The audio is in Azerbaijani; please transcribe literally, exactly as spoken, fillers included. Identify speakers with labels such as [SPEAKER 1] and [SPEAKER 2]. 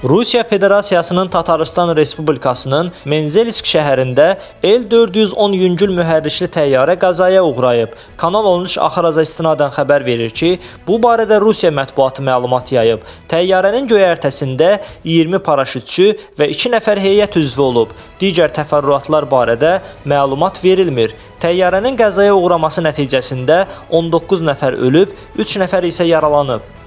[SPEAKER 1] Rusiya Federasiyasının Tataristan Respublikasının Menzelsk şəhərində El dörd yüz on yüngül mühərrikli təyyarə qəzaya uğrayıb. Kanal on üç Axaraza istinadən xəbər verir ki, bu barədə Rusiya mətbuatı məlumat yayıb. Təyyarənin göyərtəsində iyirmi paraşütçü və iki nəfər heyət üzvü olub. Digər təfərrüatlar barədə məlumat verilmir. Təyyarənin qəzaya uğraması nəticəsində on doqquz nəfər ölüb, üç nəfər isə yaralanıb.